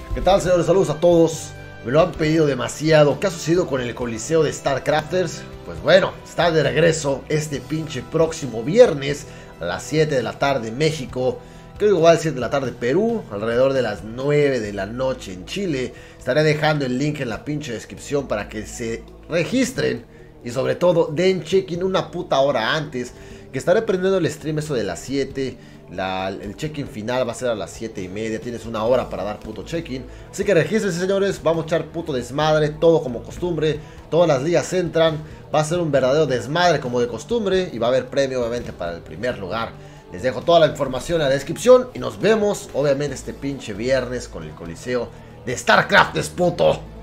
¿Qué tal, señores? Saludos a todos. Me lo han pedido demasiado. ¿Qué ha sucedido con el Coliseo de StarCrafters? Pues bueno, está de regreso este pinche próximo viernes a las 7 de la tarde en México. Creo que igual a las 7 de la tarde en Perú, alrededor de las 9 de la noche en Chile. Estaré dejando el link en la pinche descripción para que se registren y sobre todo den check-in una puta hora antes, que estaré prendiendo el stream eso de las 7. El check-in final va a ser a las 7:30. Tienes una hora para dar puto check-in. Así que regístrense, señores. Vamos a echar puto desmadre, todo como costumbre. Todas las ligas entran. Va a ser un verdadero desmadre como de costumbre. Y va a haber premio obviamente para el primer lugar. Les dejo toda la información en la descripción. Y nos vemos obviamente este pinche viernes con el Coliseo de StarCrafters, puto.